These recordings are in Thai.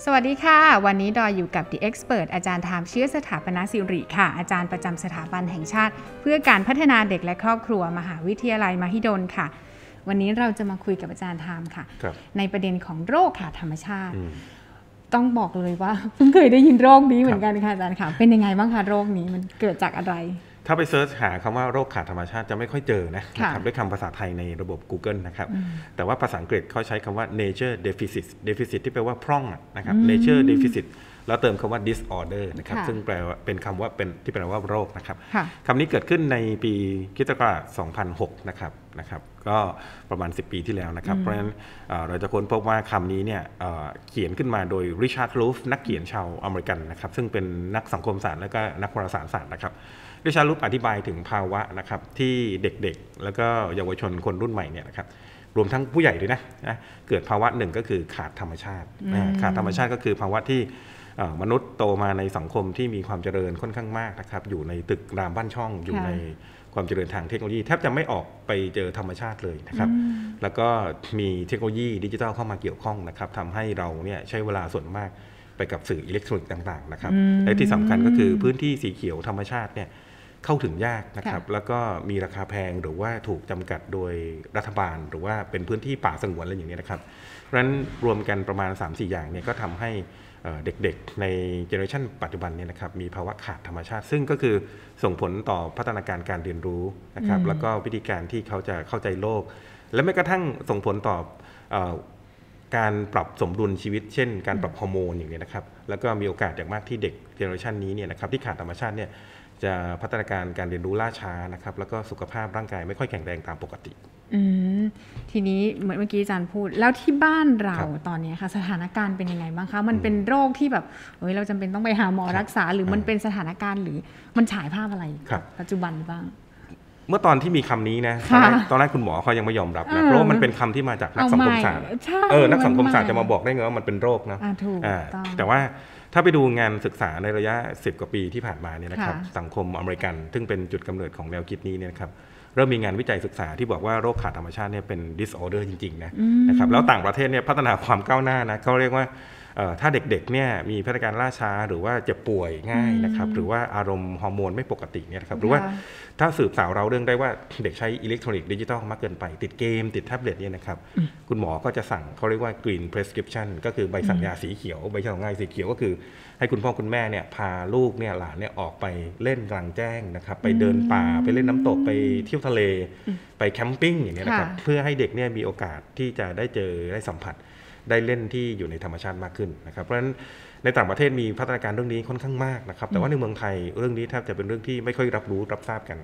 สวัสดีค่ะวันนี้ดอยอยู่กับ The Expert อาจารย์ธามเชื้อสถาปนสิริค่ะอาจารย์ประจำสถาบันแห่งชาติเพื่อการพัฒนาเด็กและครอบครัวมหาวิทยาลัยมหิดลค่ะวันนี้เราจะมาคุยกับอาจารย์ธามค่ะในประเด็นของโรคขาดธรรมชาติต้องบอกเลยว่าเพิ่งเคยได้ยินโรคนี้เหมือนกันค่ะอาจารย์ค่ะเป็นยังไงบ้างคะโรคนี้มันเกิดจากอะไรถ้าไปเซิร์ชหาคำว่าโรคขาดธรรมชาติจะไม่ค่อยเจอนะครับด้วยคำภาษาไทยในระบบ Google นะครับแต่ว่าภาษาอังกฤษเขาใช้คำว่า nature deficit ที่แปลว่าพร่องนะครับ nature deficit แล้วเติมคำว่า disorder นะครับซึ่งแปลว่าเป็นคำว่าเป็นที่แปลว่าโรคนะครับคำนี้เกิดขึ้นในปีค.ศ. 2006นะครับก็ประมาณ10 ปีที่แล้วนะครับเพราะฉะนั้นเราจะค้นพบว่าคำนี้เนี่ยเขียนขึ้นมาโดยริชาร์ดลูฟนักเขียนชาวอเมริกันนะครับซึ่งเป็นนักสังคมศาสตร์และก็นักวารสารศาสตร์นะครับริชาร์ดลูฟอธิบายถึงภาวะนะครับที่เด็กๆแล้วก็เยาวชนคนรุ่นใหม่เนี่ยนะครับรวมทั้งผู้ใหญ่ด้วยนะเกิดภาวะหนึ่งก็คือขาดธรรมชาติขาดธรรมชาติก็คือภาวะที่มนุษย์โตมาในสังคมที่มีความเจริญค่อนข้างมากนะครับอยู่ในตึกรามบ้านช่องอยู่ในความเจริญทางเทคโนโลยีแทบจะไม่ออกไปเจอธรรมชาติเลยนะครับแล้วก็มีเทคโนโลยีดิจิทัลเข้ามาเกี่ยวข้องนะครับทำให้เราเนี่ยใช้เวลาส่วนมากไปกับสื่ออิเล็กทรอนิกส์ต่างๆนะครับและที่สำคัญก็คือพื้นที่สีเขียวธรรมชาติเนี่ยเข้าถึงยากนะครับแล้วก็มีราคาแพงหรือว่าถูกจำกัดโดยรัฐบาลหรือว่าเป็นพื้นที่ป่าสงวนอะไรอย่างนี้นะครับเพราะฉะนั้นรวมกันประมาณ 3-4 อย่างเนี่ยก็ทำให้เด็กๆในเจเนอเรชันปัจจุบันเนี่ยนะครับมีภาวะขาดธรรมชาติซึ่งก็คือส่งผลต่อพัฒนาการการเรียนรู้นะครับแล้วก็วิธีการที่เขาจะเข้าใจโลกและแม้กระทั่งส่งผลต่อการปรับสมดุลชีวิตเช่นการปรับฮอร์โมนอย่างนี้นะครับแล้วก็มีโอกาสอย่างมากที่เด็กเจเนอเรชันนี้เนี่ยนะครับที่ขาดธรรมชาติเนี่ยจะพัฒนาการเรียนรู้ล่าช้านะครับแล้วก็สุขภาพร่างกายไม่ค่อยแข็งแรงตามปกติทีนี้เหมือนเมื่อกี้อาจารย์พูดแล้วที่บ้านเราตอนนี้ค่ะสถานการณ์เป็นยังไงบ้างคะมันเป็นโรคที่แบบเราจำเป็นต้องไปหาหมอรักษาหรือมันเป็นสถานการณ์หรือมันฉายภาพอะไรปัจจุบันบ้างเมื่อตอนที่มีคำนี้นะตอนแรกคุณหมอเขายังไม่ยอมรับนะเพราะว่ามันเป็นคำที่มาจากนักสังคมศาสตร์นักสังคมศาสตร์จะมาบอกได้ไงว่ามันเป็นโรคนะแต่ว่าถ้าไปดูงานศึกษาในระยะ10 กว่าปีที่ผ่านมาเนี่ยนะครับสังคมอเมริกันซึ่งเป็นจุดกำเนิดของแนวคิดนี้เนี่ยนะครับเริ่มมีงานวิจัยศึกษาที่บอกว่าโรคขาดธรรมชาติเนี่ยเป็น disorder จริงๆนะครับแล้วต่างประเทศเนี่ยพัฒนาความก้าวหน้านะเขาเรียกว่าถ้าเด็กๆเนี่ยมีพัฒนาการล่าช้าหรือว่าเจ็บป่วยง่ายนะครับหรือว่าอารมณ์ฮอร์โมนไม่ปกติเนี่ยครับหรือว่าถ้าสืบสาวเราเรื่องได้ว่าเด็กใช้อิเล็กทรอนิกส์ดิจิทัลมากเกินไปติดเกมติดแท็บเล็ตเนี่ยนะครับคุณหมอก็จะสั่งเขาเรียกว่า green prescription ก็คือใบสั่งยาสีเขียวใบสั่งยาสีเขียวก็คือให้คุณพ่อคุณแม่เนี่ยพาลูกเนี่ยหลานเนี่ยออกไปเล่นกลางแจ้งนะครับไปเดินป่าไปเล่นน้ำตกไปเที่ยวทะเลไปแคมปิ้งอย่างเงี้ยนะครับเพื่อให้เด็กเนี่ยมีโอกาสที่จะได้เจอได้สัมผัสได้เล่นที่อยู่ในธรรมชาติมากขึ้นนะครับเพราะฉะนั้นในต่างประเทศมีพัฒนาการเรื่องนี้ค่อนข้างมากนะครับแต่ว่าในเมืองไทยเรื่องนี้แทบจะเป็นเรื่องที่ไม่ค่อยรับรู้รับทราบกัน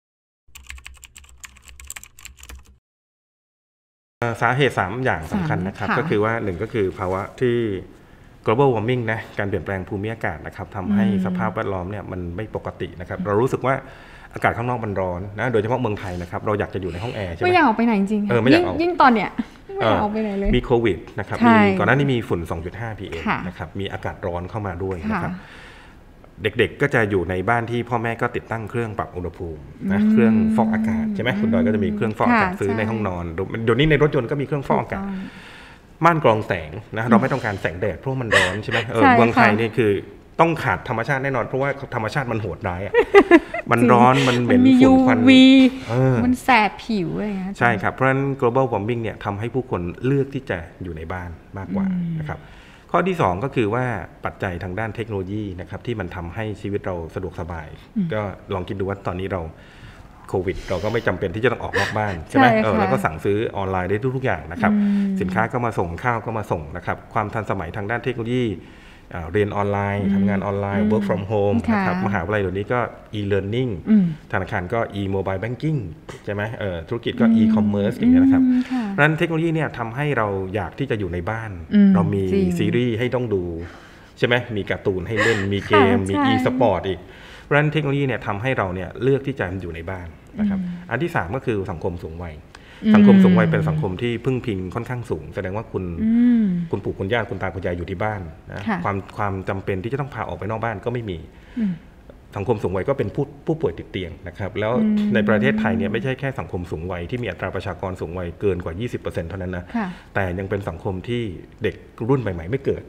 สาเหตุ3อย่างสำคัญนะครับก็คือว่า1ก็คือภาวะที่ global warming นะการเปลี่ยนแปลงภูมิอากาศนะครับทำให้สภาพแวดล้อมเนี่ยมันไม่ปกตินะครับเรารู้สึกว่าอากาศข้างนอกมันร้อนนะโดยเฉพาะเมืองไทยนะครับเราอยากจะอยู่ในห้องแอร์ใช่ไหมไม่อยากออกไปไหนจริงๆยิ่งตอนเนี้ยไม่อยากออกไปไหนเลยมีโควิดนะครับก่อนหน้านี้มีฝุ่น 2.5 PM นะครับมีอากาศร้อนเข้ามาด้วยนะครับเด็กๆก็จะอยู่ในบ้านที่พ่อแม่ก็ติดตั้งเครื่องปรับอุณหภูมินะเครื่องฟอกอากาศใช่ไหมคุณดอยก็จะมีเครื่องฟอกอากาศซื้อในห้องนอนเดี๋ยวนี้ในรถยนต์ก็มีเครื่องฟอกอากาศม่านกรองแสงนะเราไม่ต้องการแสงแดดเพราะมันร้อนใช่ไหมเมืองไทยนี่คือต้องขาดธรรมชาติแน่นอนเพราะว่าธรรมชาติมันโหดร้ายมันร้อนมันเหม็นฝุ่นควันมันแสบผิวอะไรอย่างเงี้ยใช่ครับเพราะฉะนั้น global warming เนี่ยทำให้ผู้คนเลือกที่จะอยู่ในบ้านมากกว่านะครับข้อที่2ก็คือว่าปัจจัยทางด้านเทคโนโลยีนะครับที่มันทำให้ชีวิตเราสะดวกสบายก็ลองคิดดูว่าตอนนี้เราโควิดเราก็ไม่จำเป็นที่จะต้องออกนอกบ้านใช่ไหมแล้วก็สั่งซื้อออนไลน์ได้ทุกอย่างนะครับสินค้าก็มาส่งข้าวก็มาส่งนะครับความทันสมัยทางด้านเทคโนโลยีเรียนออนไลน์ทำงานออนไลน์ work from home นะครับมหาวิทยาลัยเดี๋ยวนี้ก็ e-learning ธนาคารก็ e-mobile banking ใช่ไหมธุรกิจก็ e-commerce อย่างเงี้ยนะครับเพราะฉะนั้นเทคโนโลยีเนี่ยทำให้เราอยากที่จะอยู่ในบ้านเรามีซีรีส์ให้ต้องดูใช่ไหมมีการ์ตูนให้เล่นมีเกมมี e-sport อีกเพราะฉะนั้นเทคโนโลยีเนี่ยทำให้เราเนี่ยเลือกที่จะอยู่ในบ้านนะครับอันที่3ก็คือสังคมสูงวัยสังคมสูงวัยเป็นสังคมที่พึ่งพิงค่อนข้างสูงแสดงว่าคุณปู่คุณย่าคุณตาคุณยายอยู่ที่บ้านนะความจำเป็นที่จะต้องพาออกไปนอกบ้านก็ไม่มีสังคมสูงวัยก็เป็นผู้ป่วยติดเตียงนะครับแล้วในประเทศไทยเนี่ยไม่ใช่แค่สังคมสูงวัยที่มีอัตราประชากรสูงวัยเกินกว่า 20% เท่านั้นนะแต่ยังเป็นสังคมที่เด็กรุ่นใหม่ๆไม่เกิด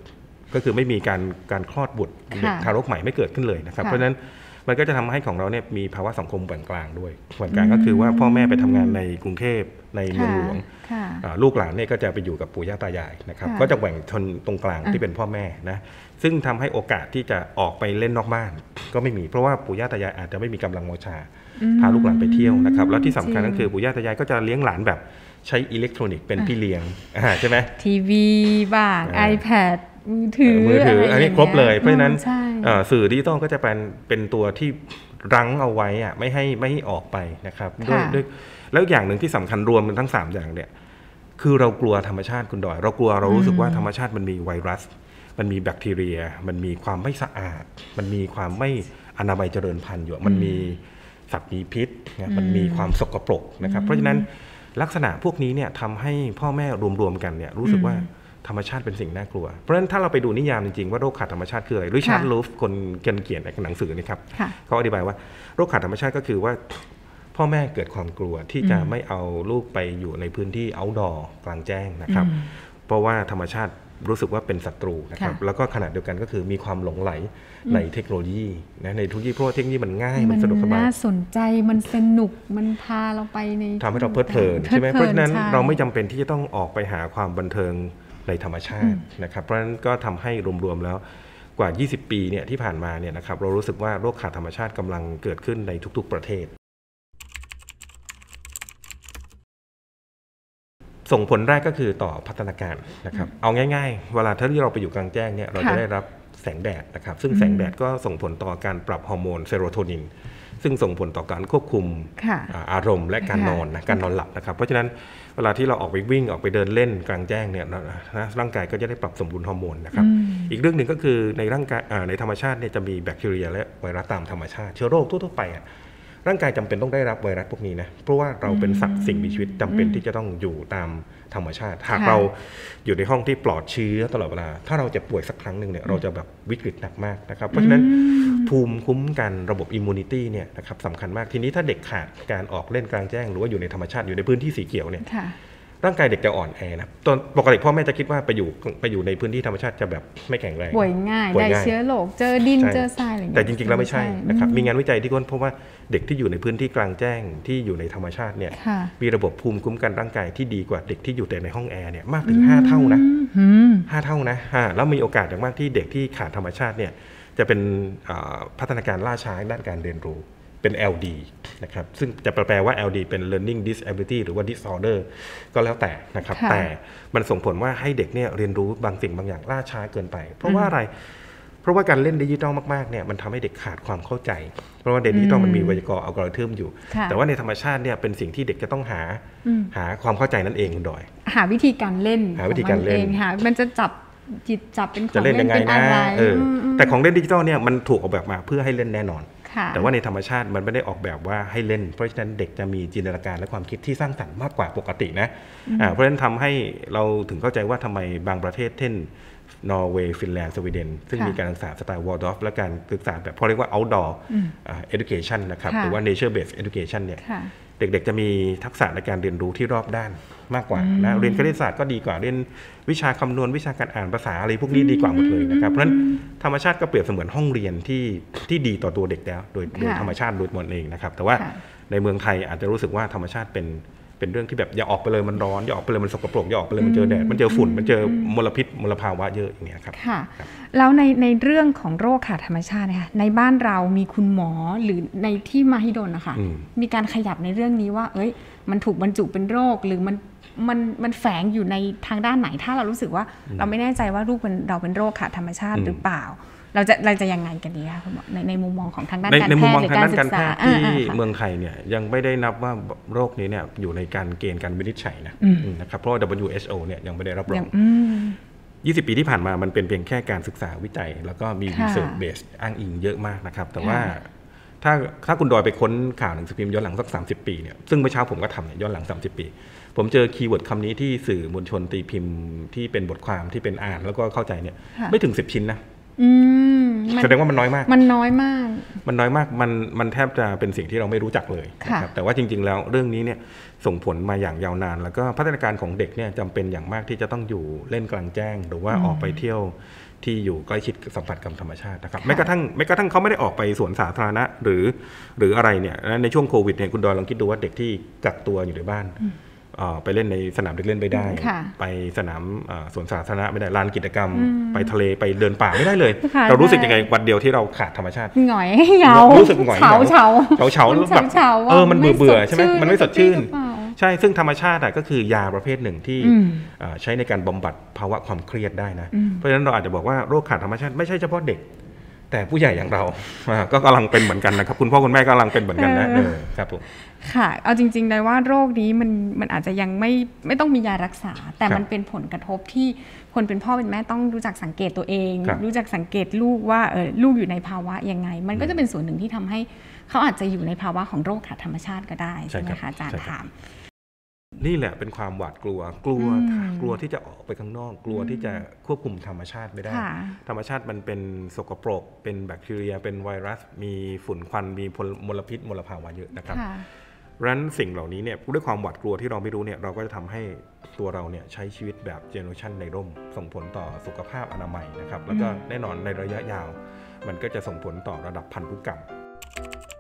ก็คือไม่มีการคลอดบุตรเด็กทารกใหม่ไม่เกิดขึ้นเลยนะครับเพราะฉะนั้นมันก็จะทำให้ของเราเนี่ยมีภาวะสังคมปานกลางด้วยปานกลางก็คือว่าพ่อแม่ไปทำงานในกรุงเทพในเมืองหลวงลูกหลานเนี่ยก็จะไปอยู่กับปู่ย่าตายายนะครับก็จะแบ่งชนตรงกลางที่เป็นพ่อแม่นะซึ่งทำให้โอกาสที่จะออกไปเล่นนอกบ้านก็ไม่มีเพราะว่าปู่ย่าตายายอาจจะไม่มีกำลังวังชาพาลูกหลานไปเที่ยวนะครับแล้วที่สำคัญก็คือปู่ย่าตายายก็จะเลี้ยงหลานแบบใช้อิเล็กทรอนิกส์เป็นพี่เลี้ยงใช่ไหมทีวีบ้าง iPad มือถืออันนี้ครบเลยเพราะฉะนั้นสื่อดิจิตอลก็จะเป็นตัวที่รั้งเอาไว้อะไม่ให้ออกไปนะครับด้วยแล้วอย่างหนึ่งที่สำคัญรวมทั้ง3อย่างเนี่ยคือเรากลัวธรรมชาติคุณดอยเรากลัวเรารู้สึกว่าธรรมชาติมันมีไวรัสมันมีแบคทีเรียมันมีความไม่สะอาดมันมีความไม่อนามัยเจริญพันธุ์อยู่มันมีสัตว์มีพิษมันมีความสกปรกนะครับเพราะฉะนั้นลักษณะพวกนี้เนี่ยทำให้พ่อแม่รวมๆกันเนี่ยรู้สึกว่าธรรมชาติเป็นสิ่งน่ากลัวเพราะฉะนั้นถ้าเราไปดูนิยามจริงๆว่าโรคขาดธรรมชาติคืออะไรริชาร์ดลูฟคนเขียนในหนังสือนี่ครับเขาอธิบายว่าโรคขาดธรรมชาติก็คือว่าพ่อแม่เกิดความกลัวที่จะไม่เอาลูกไปอยู่ในพื้นที่outdoorกลางแจ้งนะครับเพราะว่าธรรมชาติรู้สึกว่าเป็นศัตรูนะครับแล้วก็ขณะเดียวกันก็คือมีความหลงไหลในเทคโนโลยีนะในทุกที่เพราะว่าเทคโนโลยีมันง่ายมันสะดวกสบายน่าสนใจมันสนุกมันพาเราไปในทำให้เราเพลิดเพลินใช่ไหมเพราะฉะนั้นเราไม่จำเป็นที่จะต้องออกไปหาความบันเทิงในธรรมชาตินะครับเพราะฉะนั้นก็ทำให้รวมๆแล้วกว่า20 ปีเนี่ยที่ผ่านมาเนี่ยนะครับเรารู้สึกว่าโรคขาดธรรมชาติกำลังเกิดขึ้นในทุกๆประเทศส่งผลแรกก็คือต่อพัฒนาการนะครับเอาง่ายๆเวลาถ้าเราไปอยู่กลางแจ้งเนี่ยเราจะได้รับแสงแดดนะครับซึ่งแสงแดดก็ส่งผลต่อการปรับฮอร์โมนเซโรโทนินซึ่งส่งผลต่อการควบคุมอารมณ์และการนอนนะการนอนหลับนะครับเพราะฉะนั้นเวลาที่เราออกไปวิ่งออกไปเดินเล่นกลางแจ้งเนี่ยร่างกายก็จะได้ปรับสมดุลฮอร์โมนนะครับอีกเรื่องหนึ่งก็คือในร่างกายในธรรมชาติเนี่ยจะมีแบคทีเรียและไวรัสตามธรรมชาติเชื้อโรคทั่วๆไปร่างกายจำเป็นต้องได้รับไวรัสพวกนี้นะเพราะว่าเราเป็นสัตว์สิ่งมีชีวิตจำเป็นที่จะต้องอยู่ตามธรรมชาติหากเราอยู่ในห้องที่ปลอดเชื้อตลอดเวลาถ้าเราจะป่วยสักครั้งหนึ่งเนี่ยเราจะแบบวิกฤตหนักมากนะครับเพราะฉะนั้นภูมิคุ้มกันระบบอิมมูนิตี้เนี่ยนะครับสำคัญมากทีนี้ถ้าเด็กขาดการออกเล่นกลางแจ้งหรือว่าอยู่ในธรรมชาติอยู่ในพื้นที่สีเขียวเนี่ยร่างกายเด็กจะอ่อนแอนะตอนปกติพ่อแม่จะคิดว่าไปอยู่ในพื้นที่ธรรมชาติจะแบบไม่แข็งแรงป่วยง่ายได้เชื้อโรคเจอดินเจอทรายอะไรอย่างเงี้ยแต่จริงๆแล้วไม่ใช่นะครับมีงานวิจัยที่ค้นพบว่าเด็กที่อยู่ในพื้นที่กลางแจ้งที่อยู่ในธรรมชาติเนี่ยมีระบบภูมิคุ้มกันร่างกายที่ดีกว่าเด็กที่อยู่แต่ในห้องแอร์เนี่ยมากถึง5 เท่านะ5 เท่านะแล้วมีโอกาสอย่างมากที่เด็กที่ขาดธรรมชาติเนี่ยจะเป็นพัฒนาการล่าช้าด้านการเรียนรู้เป็น LD นะครับซึ่งจะแปลว่า LD เป็น learning disability หรือว่า disorder ก็แล้วแต่นะครับแต่มันส่งผลว่าให้เด็กเนี่ยเรียนรู้บางสิ่งบางอย่างล่าช้าเกินไปเพราะว่าอะไรเพราะว่าการเล่นดิจิทัลมากๆเนี่ยมันทำให้เด็กขาดความเข้าใจเพราะว่าดิจิทัลมันมีไวยากรณ์อัลกอริทึมอยู่แต่ว่าในธรรมชาติเนี่ยเป็นสิ่งที่เด็กจะต้องหาความเข้าใจนั่นเองคุณดอยหาวิธีการเล่นมันจะจับจิตจับเป็นของเล่นเป็นอะไรแต่ของเล่นดิจิทัลเนี่ยมันถูกออกแบบมาเพื่อให้เล่นแน่นอนแต่ว่าในธรรมชาติมันไม่ได้ออกแบบว่าให้เล่นเพราะฉะนั้นเด็กจะมีจินตนาการและความคิดที่สร้างสรรค์มากกว่าปกตินะเพราะฉะนั้นทำให้เราถึงเข้าใจว่าทำไมบางประเทศเช่นนอร์เวย์ฟินแลนด์สวีเดนซึ่งมีการศึกษาสไตล์วอลดอฟและการศึกษาแบบเขาเรียกว่า outdoor education นะครับหรือว่า nature based education เนี่ยเด็กๆจะมีทักษะในการเรียนรู้ที่รอบด้านมากกว่านะเรียนคณิตศาสตร์ก็ดีกว่าเรียนวิชาคำนวณวิชาการอ่านภาษาอะไรพวกนี้ดีกว่าหมดเลยนะครับเพราะฉะนั้นธรรมชาติก็เปรียบเสมือนห้องเรียนที่ดีต่อตัวเด็กแล้วโดยธรรมชาติโดยหมดเองนะครับแต่ว่าในเมืองไทยอาจจะรู้สึกว่าธรรมชาติเป็นเรื่องที่แบบอย่าออกไปเลยมันร้อนอย่าออกไปเลยมันสกปรกอย่าออกไปเลยมันเจอแดดมันเจอฝุ่นมันเจอมลพิษมลภาวะเยอะอย่างเงี้ยครับค่ะแล้วในเรื่องของโรคขาดธรรมชาตินะคะในบ้านเรามีคุณหมอหรือในที่มหิดลนะคะมีการขยับในเรื่องนี้ว่ามันถูกบรรจุเป็นโรคหรือมันแฝงอยู่ในทางด้านไหนถ้าเรารู้สึกว่าเราไม่แน่ใจว่าลูกเราเป็นโรคขาดธรรมชาติหรือเปล่าเราจะยังไงกันดีคะคุณหมอในมุมมองของทางด้านการแพทย์หรือการศึกษาที่เมืองไทยเนี่ยยังไม่ได้นับว่าโรคนี้เนี่ยอยู่ในการเกณฑ์การวินิจฉัยนะครับเพราะ WHO เนี่ยยังไม่ได้รับรอง20 ปีที่ผ่านมามันเป็นเพียงแค่การศึกษาวิจัยแล้วก็มี research base อ้างอิงเยอะมากนะครับแต่ว่าถ้าคุณดอยไปค้นข่าวหนังสือพิมพ์ย้อนหลังสัก30 ปีเนี่ยซึ่งเมื่อเช้าผมก็ทำเนี่ยย้อนหลัง30 ปีผมเจอคีย์เวิร์ดคำนี้ที่สื่อมวลชนตีพิมพ์ที่เป็นบทความที่เป็นอ่านแล้วก็เข้าใจเนี่ยไม่ถึง10 ชิ้นนะแสดงว่ามันน้อยมากมันแทบจะเป็นสิ่งที่เราไม่รู้จักเลยนะครับแต่ว่าจริงๆแล้วเรื่องนี้เนี่ยส่งผลมาอย่างยาวนานแล้วก็พัฒนาการของเด็กเนี่ยจำเป็นอย่างมากที่จะต้องอยู่เล่นกลางแจ้งหรือว่าออกไปเที่ยวที่อยู่ใกล้ชิดสัมผัสกับธรรมชาตินะครับแม้กระทั่งเขาไม่ได้ออกไปสวนสาธารณะหรืออะไรเนี่ยในช่วงโควิดเนี่ยคุณดอยลองคิดดูว่าเด็กที่กักตัวอยู่ในบ้านไปเล่นในสนามเด็กเล่นไม่ได้ไปสนามสวนสาธารณะไม่ได้ลานกิจกรรมไปทะเลไปเดินป่าไม่ได้เลยเรารู้สึกยังไงวันเดียวที่เราขาดธรรมชาติหงอยเหงารู้สึกหงอยเฉาแบบมันเบื่อใช่ไหมมันไม่สดชื่นใช่ซึ่งธรรมชาติก็คือยาประเภทหนึ่งที่ใช้ในการบำบัดภาวะความเครียดได้นะเพราะฉะนั้นเราอาจจะบอกว่าโรคขาดธรรมชาติไม่ใช่เฉพาะเด็กแต่ผู้ใหญ่อย่างเราก็กำลังเป็นเหมือนกันนะครับคุณพ่อคุณแม่กำลังเป็นเหมือนกันนะครับผมค่ะเอาจริงๆเลยว่าโรคนี้มันอาจจะยังไม่ต้องมียารักษาแต่มันเป็นผลกระทบที่คนเป็นพ่อเป็นแม่ต้องรู้จักสังเกตตัวเองรู้จักสังเกตลูกว่าลูกอยู่ในภาวะยังไงมันก็จะเป็นส่วนหนึ่งที่ทำให้เขาอาจจะอยู่ในภาวะของโรคขาดธรรมชาติก็ได้ใช่ไหมคะอาจารย์ถามนี่แหละเป็นความหวาดกลัวที่จะออกไปข้างนอกกลัวที่จะควบคุมธรรมชาติไม่ได้ธรรมชาติมันเป็นสกปรกเป็นแบคทีเรียเป็นไวรัสมีฝุ่นควันมีมลพิษมลภาวะเยอะนะครับเพราะฉะนั้นสิ่งเหล่านี้เนี่ยด้วยความหวาดกลัวที่เราไม่รู้เนี่ยเราก็จะทำให้ตัวเราเนี่ยใช้ชีวิตแบบเจเนอเรชันในร่มส่งผลต่อสุขภาพอนามัยนะครับแล้วก็แน่นอนในระยะยาวมันก็จะส่งผลต่อระดับพันธุกรรม